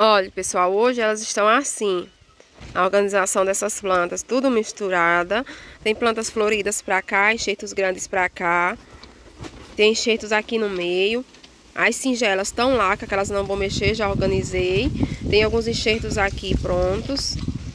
Olha, pessoal, hoje elas estão assim. A organização dessas plantas, tudo misturada. Tem plantas floridas pra cá, enxertos grandes pra cá. Tem enxertos aqui no meio. As singelas estão lá, que aquelas não vou mexer, já organizei. Tem alguns enxertos aqui prontos.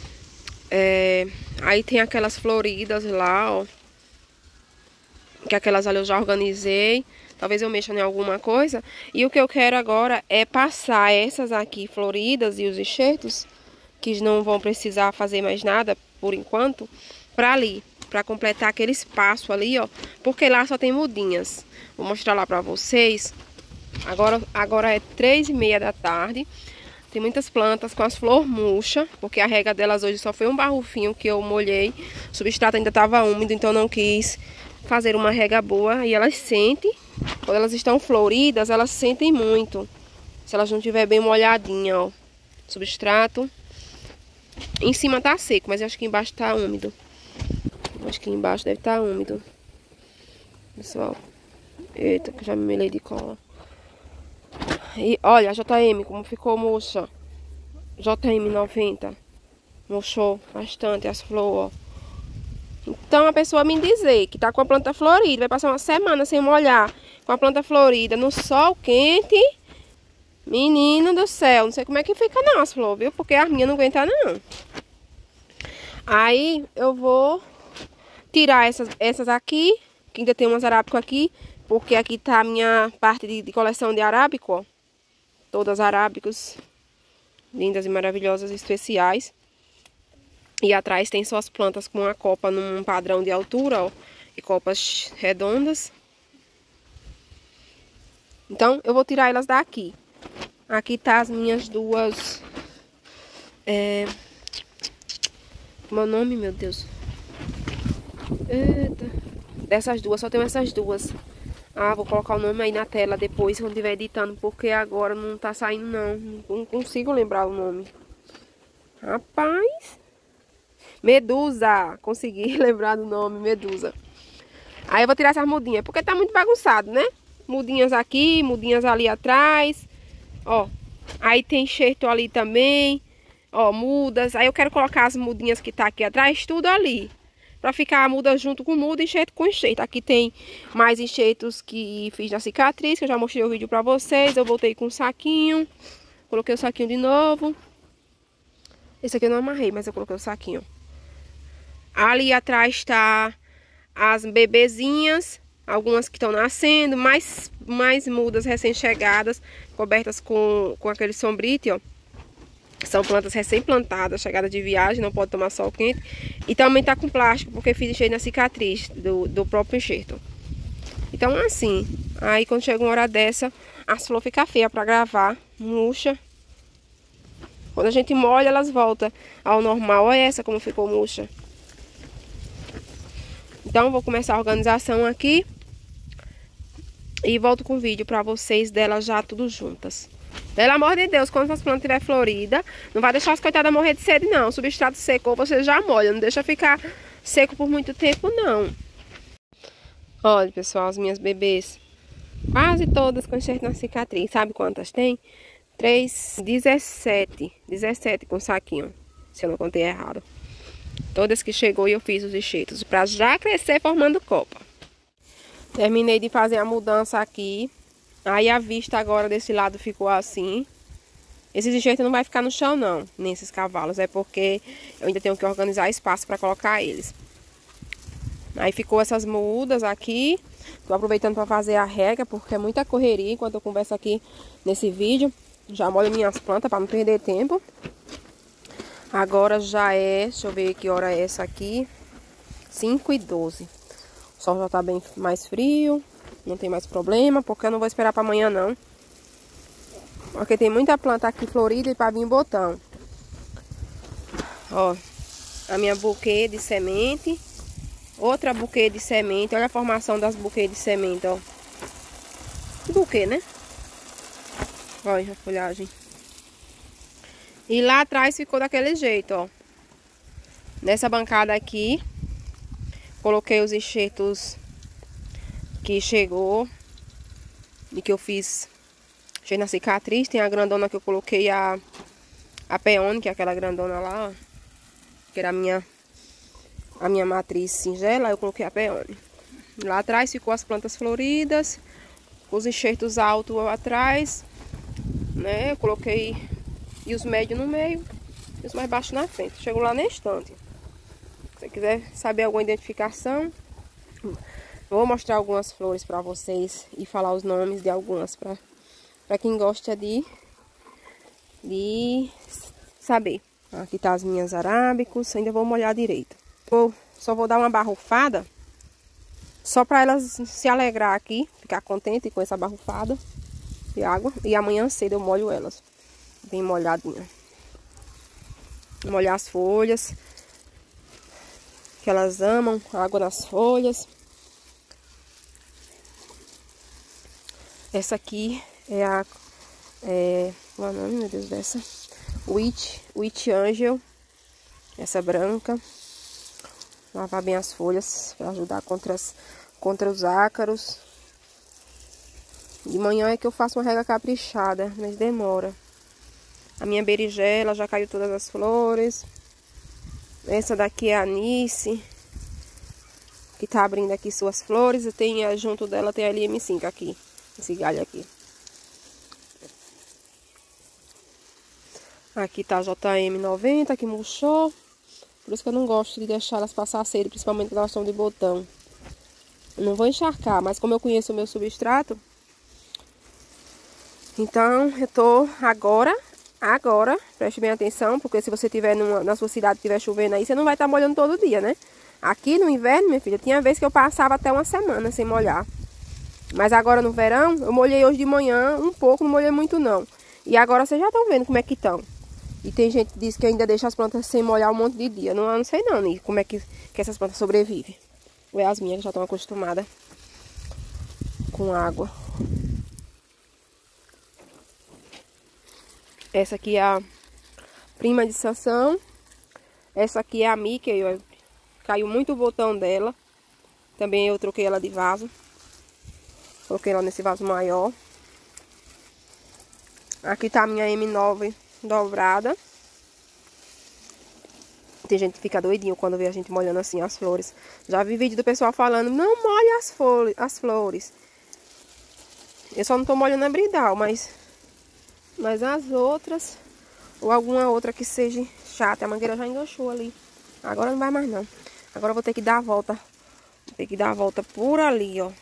Aí tem aquelas floridas lá, ó. Que aquelas ali eu já organizei. Talvez eu mexa em alguma coisa. E o que eu quero agora é passar essas aqui floridas e os enxertos, que não vão precisar fazer mais nada por enquanto, para ali, para completar aquele espaço ali, ó. Porque lá só tem mudinhas. Vou mostrar lá para vocês. Agora é 3h30 da tarde. Tem muitas plantas com as flores murchas, porque a rega delas hoje só foi um barrufinho que eu molhei. O substrato ainda estava úmido, então eu não quis fazer uma rega boa. E elas sentem, quando elas estão floridas, elas sentem muito. Se elas não estiver bem molhadinha, ó. Substrato. Em cima tá seco, mas eu acho que embaixo tá úmido. Acho que embaixo deve estar úmido. Pessoal. Eita, que já me melei de cola. E olha a JM como ficou murcha. JM 90. Murchou bastante as flores, ó. Então a pessoa me dizer que tá com a planta florida, vai passar uma semana sem molhar, com a planta florida no sol quente, menino do céu, não sei como é que fica não as flores, viu? Porque as minhas não aguentam não. Aí eu vou tirar essas aqui, que ainda tem umas arábicas aqui, porque aqui tá a minha parte de coleção de arábico, ó. Todas arábicos, lindas e maravilhosas, especiais. E atrás tem só as plantas com a copa num padrão de altura, ó, e copas redondas. Então, eu vou tirar elas daqui. Aqui tá as minhas duas... Como é o nome, meu Deus? Eita. Dessas duas, só tenho essas duas. Ah, vou colocar o nome aí na tela depois, quando estiver editando, porque agora não tá saindo, não. Não consigo lembrar o nome. Rapaz... Medusa, consegui lembrar do nome, Medusa. Aí eu vou tirar essas mudinhas, porque tá muito bagunçado, né? Mudinhas aqui, mudinhas ali atrás. Ó, aí tem enxerto ali também. Ó, mudas. Aí eu quero colocar as mudinhas que tá aqui atrás, tudo ali. Pra ficar a muda junto com muda, enxerto com enxerto. Aqui tem mais enxertos que fiz na cicatriz, que eu já mostrei o vídeo pra vocês. Eu voltei com o saquinho. Coloquei o saquinho de novo. Esse aqui eu não amarrei, mas eu coloquei o saquinho. Ali atrás tá as bebezinhas, algumas que estão nascendo, mais mudas recém-chegadas, cobertas com aquele sombrite, ó. São plantas recém-plantadas, chegadas de viagem, não pode tomar sol quente. E também tá com plástico, porque fiz enxerto na cicatriz do próprio enxerto. Então assim, aí quando chega uma hora dessa, as flores ficam feias pra gravar, murcha. Quando a gente molha, elas voltam ao normal. Olha essa como ficou murcha. Então, vou começar a organização aqui e volto com o vídeo pra vocês delas já tudo juntas. Pelo amor de Deus, quando as plantas estiver florida, não vai deixar as coitadas morrer de sede, não. O substrato secou, você já molha. Não deixa ficar seco por muito tempo, não. Olha, pessoal, as minhas bebês, quase todas com enxerto na cicatriz. Sabe quantas tem? 17 com saquinho, se eu não contei errado. Todas que chegou e eu fiz os enxertos para já crescer formando copa. Terminei de fazer a mudança aqui. Aí a vista agora desse lado ficou assim. Esses enxertos não vai ficar no chão não, nesses cavalos. É porque eu ainda tenho que organizar espaço para colocar eles. Aí ficou essas mudas aqui. Tô aproveitando para fazer a rega, porque é muita correria enquanto eu converso aqui nesse vídeo. Já molho minhas plantas para não perder tempo. Agora já é, deixa eu ver que hora é essa aqui, 5h12. O sol já tá bem mais frio, não tem mais problema, porque eu não vou esperar para amanhã não. Porque tem muita planta aqui florida e para vir botão. Ó, a minha buquê de semente, outra buquê de semente, olha a formação das buquês de semente, ó. Buquê, né? Olha a folhagem. E lá atrás ficou daquele jeito, ó. Nessa bancada aqui, coloquei os enxertos que chegou e que eu fiz. Cheio na cicatriz. Tem a grandona que eu coloquei A peone, que é aquela grandona lá, ó. Que era a minha matriz singela, eu coloquei a peone. Lá atrás ficou as plantas floridas, os enxertos altos atrás, né? Eu coloquei e os médios no meio e os mais baixos na frente. Chegou lá na estante. Se você quiser saber alguma identificação, vou mostrar algumas flores para vocês e falar os nomes de algumas para quem gosta de saber. Aqui tá as minhas arábicos, ainda vou molhar direito. Só vou dar uma barrufada, só para elas se alegrar aqui, ficar contente com essa barrufada de água. E amanhã cedo eu molho elas, bem molhadinha. Molhar as folhas, que elas amam água nas folhas. Essa aqui é qual é o nome, meu Deus, dessa? Witch Angel. Essa branca. Lavar bem as folhas para ajudar contra os ácaros. De manhã é que eu faço uma rega caprichada, mas demora. A minha berigela já caiu todas as flores. Essa daqui é a Anice, que tá abrindo aqui suas flores. E tem junto dela tem a LM5 aqui, esse galho aqui. Aqui tá a JM90 que murchou. Por isso que eu não gosto de deixar elas passar cedo, principalmente quando elas estão de botão. Eu não vou encharcar, mas como eu conheço o meu substrato, então eu tô agora, preste bem atenção, porque se você tiver na sua cidade, tiver chovendo aí, você não vai estar molhando todo dia, né? Aqui no inverno, minha filha, tinha vez que eu passava até uma semana sem molhar. Mas agora no verão, eu molhei hoje de manhã um pouco, não molhei muito não. E agora vocês já estão vendo como é que estão. E tem gente que diz que ainda deixa as plantas sem molhar um monte de dia. Eu não sei não, né? Como é que essas plantas sobrevivem. Ou é as minhas que já estão acostumadas com água. Essa aqui é a prima de Sansão. Essa aqui é a Mickey. Caiu muito o botão dela. Também eu troquei ela de vaso. Coloquei ela nesse vaso maior. Aqui tá a minha M9 dobrada. Tem gente que fica doidinho quando vê a gente molhando assim as flores. Já vi vídeo do pessoal falando, não molhe as flores. Eu só não tô molhando a bridal, mas as outras, ou alguma outra que seja chata. A mangueira já enganchou ali. Agora não vai mais não. Agora eu vou ter que dar a volta. Vou ter que dar a volta por ali, ó.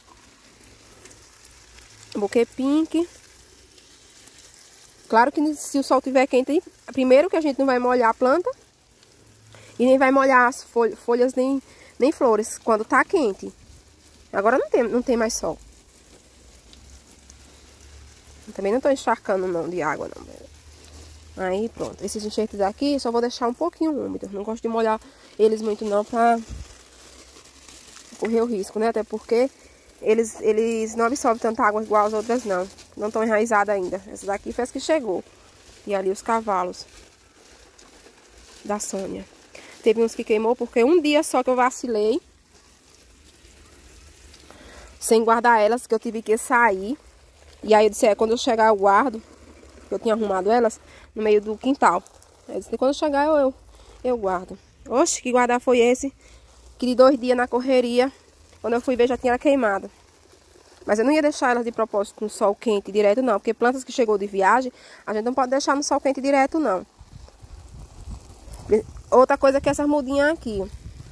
Buquê pink. Claro que se o sol estiver quente, primeiro que a gente não vai molhar a planta. E nem vai molhar as folhas nem flores quando tá quente. Agora não tem mais sol. Também não tô encharcando não de água não. Aí pronto. Esses enxertos aqui eu só vou deixar um pouquinho úmido. Não gosto de molhar eles muito não pra correr o risco, né? Até porque eles não absorvem tanta água igual as outras não. Não estão enraizadas ainda. Essa daqui foi essa que chegou. E ali os cavalos da Sônia. Teve uns que queimou porque um dia só que eu vacilei. Sem guardar elas, que eu tive que sair. E aí eu disse, quando eu chegar eu guardo. Eu tinha arrumado elas no meio do quintal. Aí eu disse, quando eu chegar eu guardo. Oxe, que guardar foi esse? Que de 2 dias na correria, quando eu fui ver já tinha queimado. Mas eu não ia deixar elas de propósito no sol quente direto não. Porque plantas que chegou de viagem, a gente não pode deixar no sol quente direto não. Outra coisa que essas mudinhas aqui.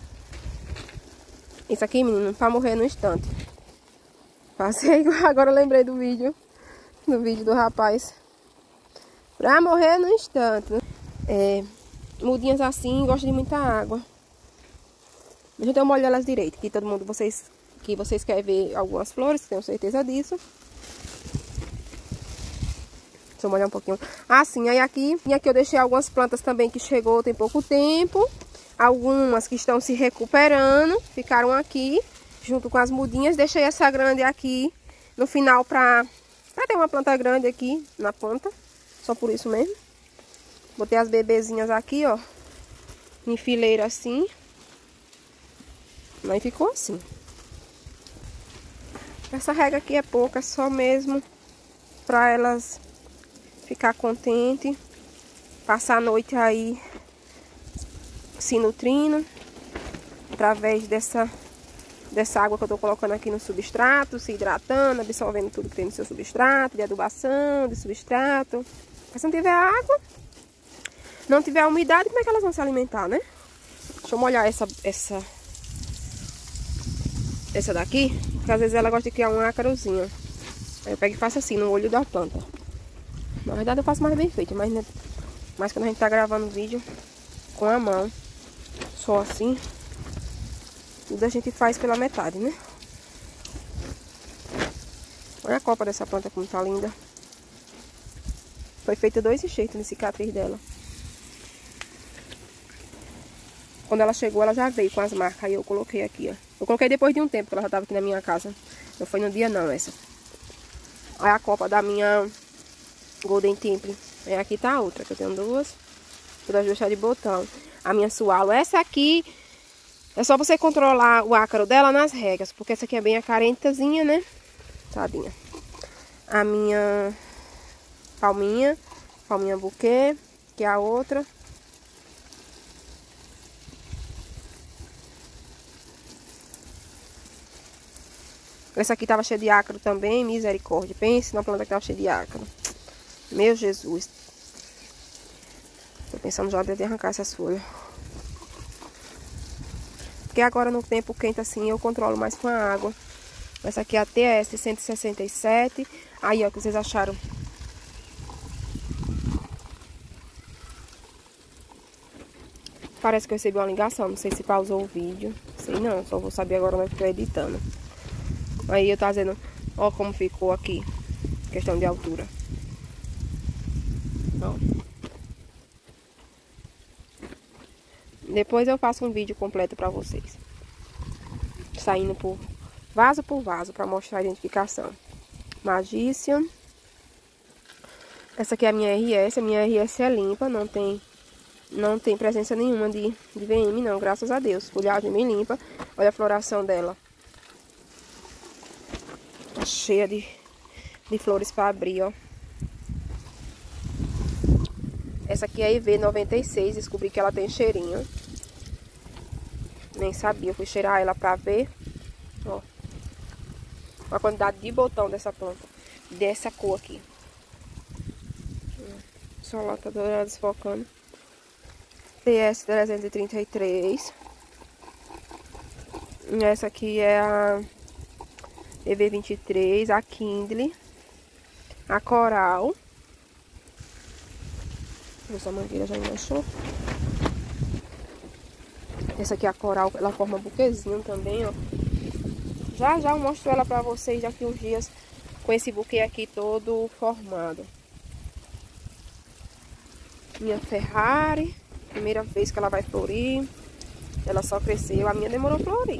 Isso aqui, menino, pra morrer no instante. Passei, agora eu lembrei do vídeo do rapaz. Pra morrer no instante. Mudinhas assim, gostam de muita água. Deixa eu dar uma olhada elas direito. Que todo mundo, vocês querem ver algumas flores, tenho certeza disso. Deixa eu molhar um pouquinho. Ah, sim, aí aqui eu deixei algumas plantas também que chegou tem pouco tempo. Algumas que estão se recuperando, ficaram aqui, junto com as mudinhas. Deixei essa grande aqui no final pra ter uma planta grande aqui na ponta. Só por isso mesmo. Botei as bebezinhas aqui, ó, em fileira assim. Aí ficou assim. Essa rega aqui é pouca, só mesmo pra elas ficar contentes. passar a noite aí se nutrindo através dessa água que eu tô colocando aqui no substrato, se hidratando, absorvendo tudo que tem no seu substrato, de adubação, de substrato. Mas se não tiver água, não tiver umidade, como é que elas vão se alimentar, né? Deixa eu molhar essa daqui, porque às vezes ela gosta de criar um ácarozinho. Aí eu pego e faço assim, no olho da planta. Na verdade eu faço mais bem feito, mas quando a gente tá gravando vídeo com a mão, só assim, tudo a gente faz pela metade, né? Olha a copa dessa planta como tá linda. Foi feito 2 enxertos na cicatriz dela. Quando ela chegou, ela já veio com as marcas. Aí eu coloquei aqui, ó. Eu coloquei depois de um tempo, que ela já tava aqui na minha casa. Não foi no dia não, essa. Aí a copa da minha Golden Temple. Aí aqui tá a outra, que eu tenho 2. Todas duas chá de botão. A minha Swallow. Essa aqui é só você controlar o ácaro dela nas regas. Porque essa aqui é bem acarentazinha, né? Tadinha. A minha palminha buquê, que é a outra. Essa aqui tava cheia de ácaro também, misericórdia. Pense na planta que tava cheia de ácaro. Meu Jesus. Tô pensando já de arrancar essas folhas. Porque agora no tempo quente assim eu controlo mais com a água. Essa aqui é a TS 167. Aí ó, que vocês acharam. Parece que eu recebi uma ligação. Não sei se pausou o vídeo. Sei não, só vou saber agora na que eu tô editando. Aí eu tava dizendo, ó como ficou aqui, questão de altura. Ó. Depois eu faço um vídeo completo pra vocês. Saindo por vaso, pra mostrar a identificação. Magician. Essa aqui é a minha RS. A minha RS é limpa, não tem presença nenhuma de VM não, graças a Deus. Folhagem bem limpa. Olha a floração dela. Cheia de flores para abrir, ó. Essa aqui é a IV96, descobri que ela tem cheirinho. Nem sabia, fui cheirar ela pra ver. Ó. A quantidade de botão dessa planta. Dessa cor aqui. Só lá tá desfocando. TS 333. Essa aqui é a EV23, a Kindle, a Coral. Essa mangueira já enganchou. Essa aqui é a Coral, ela forma buquezinho também, ó. Já eu mostro ela pra vocês daqui uns dias com esse buquê aqui todo formado. Minha Ferrari, primeira vez que ela vai florir. Ela só cresceu, a minha demorou a florir.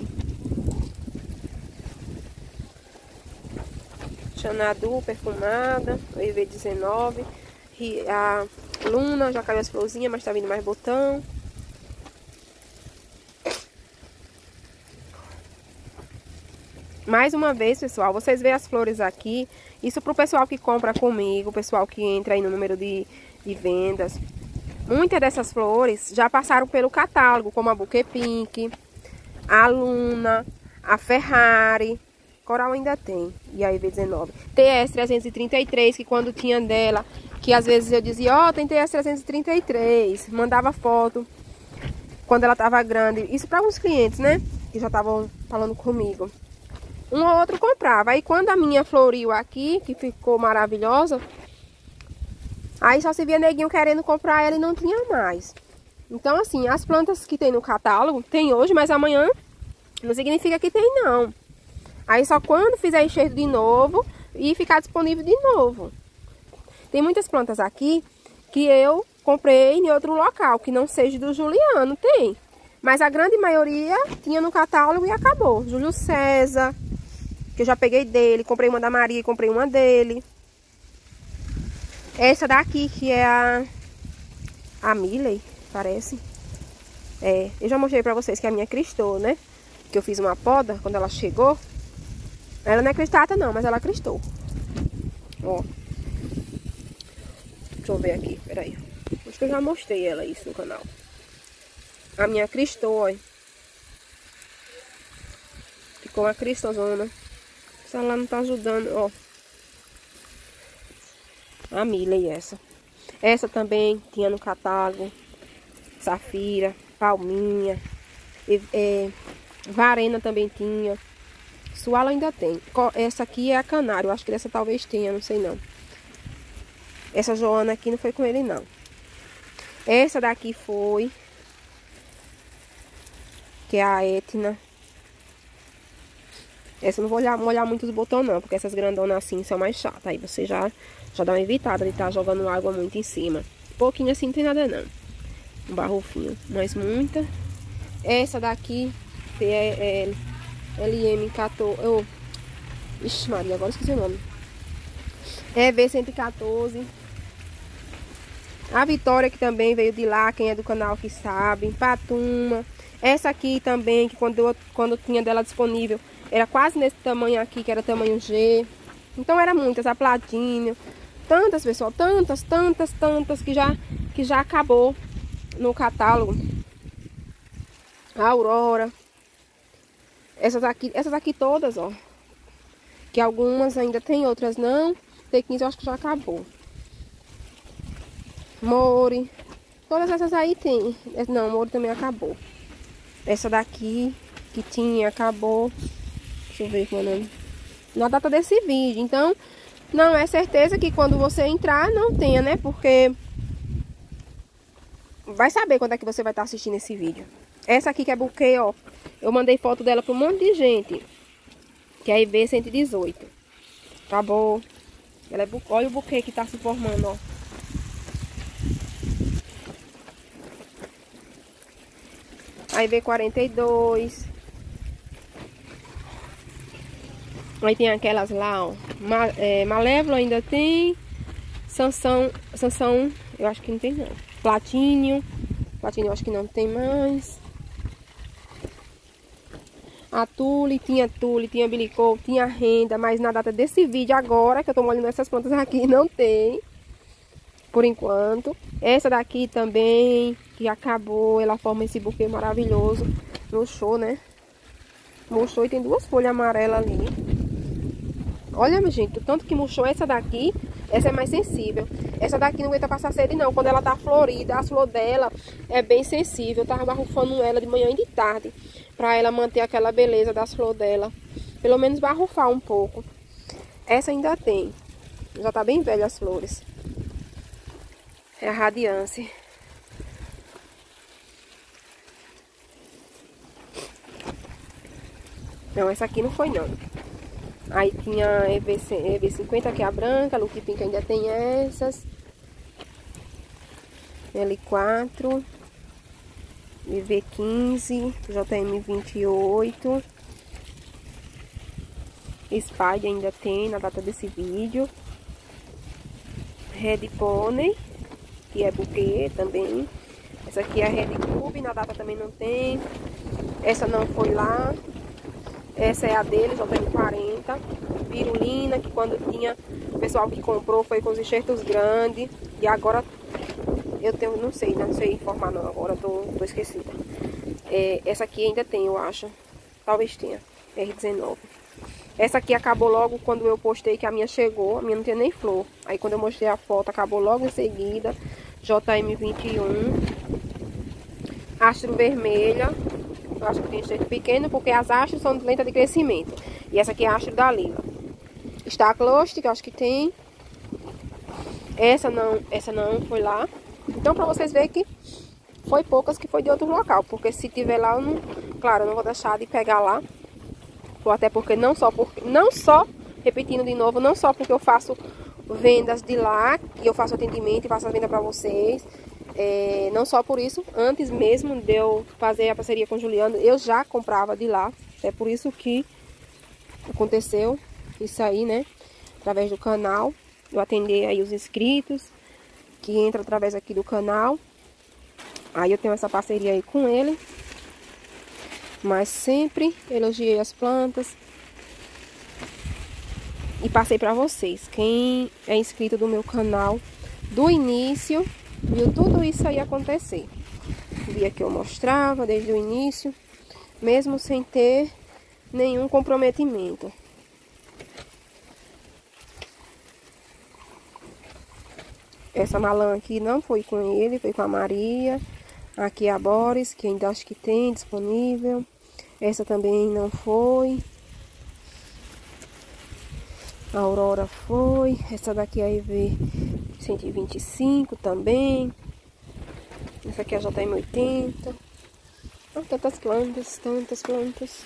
Xanadu perfumada, EV19. A Luna já caiu as florzinhas, mas tá vindo mais botão. Mais uma vez, pessoal, vocês veem as flores aqui. Isso pro pessoal que compra comigo, o pessoal que entra aí no número de vendas. Muitas dessas flores já passaram pelo catálogo, como a Bouquet Pink, a Luna, a Ferrari. Coral ainda tem, e a EV19. TS 333, que quando tinha dela, que às vezes eu dizia, ó, tem TS 333, mandava foto quando ela tava grande. Isso para alguns clientes, né, que já estavam falando comigo. Um ou outro comprava. Aí quando a minha floriu aqui, que ficou maravilhosa, aí só se via neguinho querendo comprar ela e não tinha mais. Então assim, as plantas que tem no catálogo, tem hoje, mas amanhã não significa que tem não. Aí só quando fizer enxerto de novo e ficar disponível de novo. Tem muitas plantas aqui que eu comprei em outro local, que não seja do Juliano, tem. Mas a grande maioria tinha no catálogo e acabou. Júlio César, que eu já peguei dele, comprei uma da Maria e comprei uma dele. Essa daqui que é a Milley, parece. É, eu já mostrei pra vocês que é a minha cristou, né? Que eu fiz uma poda quando ela chegou. Ela não é cristata não, mas ela cristou. Ó. Deixa eu ver aqui, peraí. Vou Acho que eu já mostrei ela isso no canal. A minha cristô, ó. Ficou uma cristozona. Essa lá não tá ajudando, ó. A Miley essa. Essa também tinha no catálogo. Safira, palminha. Varena também tinha. Suala ainda tem. Essa aqui é a canário. Eu acho que dessa talvez tenha, não sei não. Essa Joana aqui não foi com ele não. Essa daqui foi. Que é a Etna. Essa eu não vou molhar muito os botões não. Porque essas grandonas assim são mais chatas. Aí você já dá uma evitada de estar jogando água muito em cima. Pouquinho assim não tem nada não. Um barrofinho. Mas muita. Essa daqui é LM14. Ixi Maria, agora esqueci o nome. É V114. A Vitória que também veio de lá. Quem é do canal que sabe. Patuma. Essa aqui também, que quando tinha dela disponível, era quase nesse tamanho aqui, que era tamanho G. Então era muitas, a Platinho. Tantas, pessoal, tantas, que já acabou no catálogo. A Aurora. Essas aqui todas, ó. Que algumas ainda tem, outras não. T15 eu acho que já acabou. More. Todas essas aí tem. Não, More também acabou. Essa daqui que tinha, acabou. Deixa eu ver quando na data desse vídeo. Então, não é certeza que quando você entrar não tenha, né? Porque vai saber quando é que você vai estar assistindo esse vídeo. Essa aqui que é buquê, ó. Eu mandei foto dela para um monte de gente. Que é a IV118. Acabou. Ela é buquê. Olha o buquê que tá se formando, ó. Aí IV42. Aí tem aquelas lá, ó. Malévola ainda tem. Sansão, eu acho que não tem não. Platinho eu acho que não tem mais. A Tule, tinha Bilicou, tinha Renda, mas na data desse vídeo agora, que eu tô molhando essas plantas aqui, não tem. Por enquanto. Essa daqui também, que acabou, ela forma esse buquê maravilhoso. Murchou, né? Murchou e tem duas folhas amarelas ali. Olha, minha gente, o tanto que murchou essa daqui, essa é mais sensível. Essa daqui não aguenta passar sede não. Quando ela tá florida, a flor dela é bem sensível. Eu tava barrufando ela de manhã e de tarde, pra ela manter aquela beleza das flores dela. Pelo menos barrufar um pouco. Essa ainda tem. Já tá bem velha as flores. É a Radiance. Não, essa aqui não foi não. Aí tinha EV50, que é a branca. Lucky Pink ainda tem essas. L4. EV15. JM28. Spider ainda tem na data desse vídeo. Red Pony, que é buquê também. Essa aqui é a Red Cube, na data também não tem. Essa não foi lá. Essa é a dele, JM40. Virulina, que quando tinha o pessoal que comprou foi com os enxertos grandes. E agora eu tenho, não sei informar não, agora tô esquecida. Essa aqui ainda tem, eu acho. Talvez tenha. R19. Essa aqui acabou logo quando eu postei que a minha chegou. A minha não tinha nem flor. Aí quando eu mostrei a foto, acabou logo em seguida. JM21. Astro vermelha. Eu acho que tem enxerto pequeno, porque as astros são lenta de crescimento. E essa aqui é a astro da Lila. Starclost, que eu acho que tem. Essa não foi lá. Então, pra vocês verem que foi poucas que foi de outro local. Porque se tiver lá, eu não, claro, eu não vou deixar de pegar lá. Ou até porque não só, repetindo de novo, não só porque eu faço vendas de lá, e eu faço atendimento e faço a venda pra vocês. Não só por isso, antes mesmo de eu fazer a parceria com o Juliano, eu já comprava de lá. É por isso que aconteceu isso aí, né? Através do canal, eu atender aí os inscritos, que entram através aqui do canal. Aí eu tenho essa parceria aí com ele. Mas sempre elogiei as plantas. E passei pra vocês. Quem é inscrito do meu canal do início, viu tudo isso aí acontecer. Via que eu mostrava desde o início, mesmo sem ter nenhum comprometimento. Essa malã aqui não foi com ele, foi com a Maria. Aqui a Boris, que ainda acho que tem disponível. Essa também não foi. A Aurora foi. Essa daqui é a EV 125 também. Essa aqui é a JM80. Oh, tantas plantas.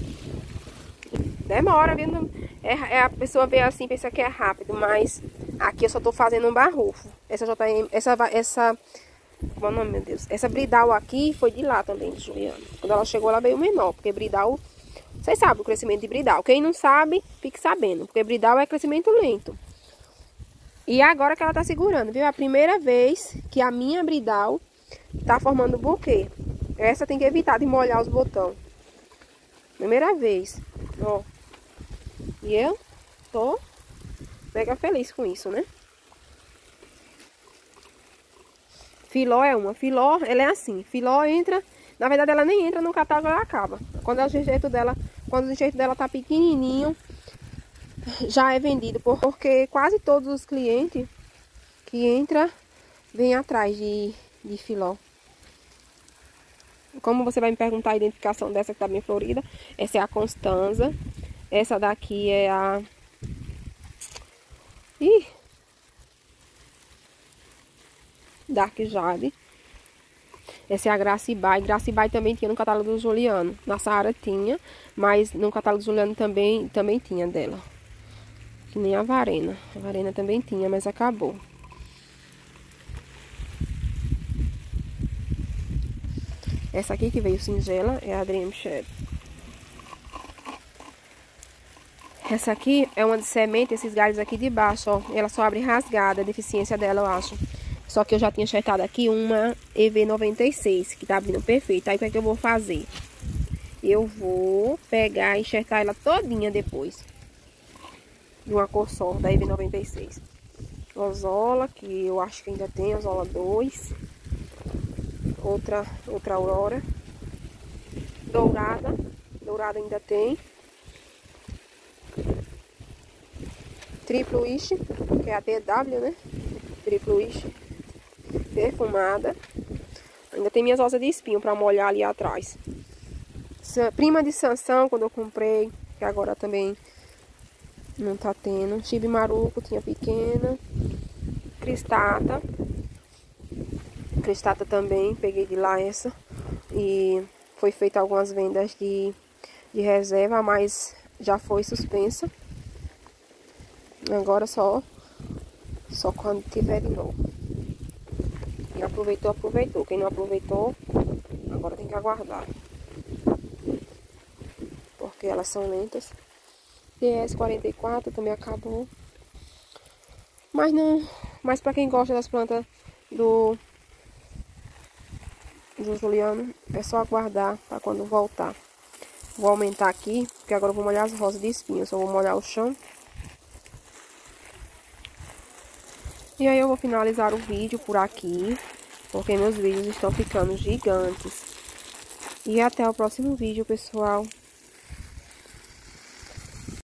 Demora, viu? A pessoa vê assim, pensa que é rápido, mas aqui eu só tô fazendo um barrufo. Essa JM, como é o nome, meu Deus? Essa Bridal aqui foi de lá também, de Juliana. Quando ela chegou, ela veio menor, porque Bridal, vocês sabem o crescimento de Bridal. Quem não sabe, fique sabendo, porque Bridal é crescimento lento. E agora que ela tá segurando, viu? É a primeira vez que a minha Bridal tá formando buquê. Essa tem que evitar de molhar os botões. Primeira vez, ó. E eu tô mega feliz com isso, né? Filó é uma. Filó, ela é assim. Filó entra... Na verdade, ela nem entra no catálogo, ela acaba. Quando o enjeito dela tá pequenininho, já é vendido. Porque quase todos os clientes que entram, vêm atrás de filó. Como você vai me perguntar a identificação dessa que tá bem florida, essa é a Constanza. Essa daqui é a... Dark Jade. Essa é a Gracibai. Gracibai também tinha no catálogo do Juliano. Na Saara tinha, mas no catálogo do Juliano também tinha dela. Que nem a Varena. A Varena também tinha, mas acabou. Essa aqui que veio singela é a Dream Shade. Essa aqui é uma de semente, esses galhos aqui de baixo, ó. Ela só abre rasgada, a deficiência dela, eu acho. Só que eu já tinha enxertado aqui uma EV96, que tá abrindo perfeito. Aí o que é que eu vou fazer? Eu vou pegar e enxertar ela todinha depois. De uma cor só, da EV96. Ozola, que eu acho que ainda tem, Ozola 2. Outra Aurora. Dourada ainda tem. Triplo Wish, que é a DW, né? Triplo Wish. Perfumada. Ainda tem minhas rosas de espinho pra molhar ali atrás. Prima de Sansão, quando eu comprei, que agora também não tá tendo. Chibi Maruco, tinha pequena. Cristata. Cristata também, peguei de lá essa. E foi feita algumas vendas de reserva, mas já foi suspensa. Agora só quando tiver de novo. Quem aproveitou. Quem não aproveitou, agora tem que aguardar. Porque elas são lentas. DS44 também acabou. Mas pra quem gosta das plantas do Juliano, é só aguardar para quando voltar. Vou aumentar aqui, porque agora eu vou molhar as rosas de espinho. Só vou molhar o chão. E aí eu vou finalizar o vídeo por aqui, porque meus vídeos estão ficando gigantes. E até o próximo vídeo, pessoal.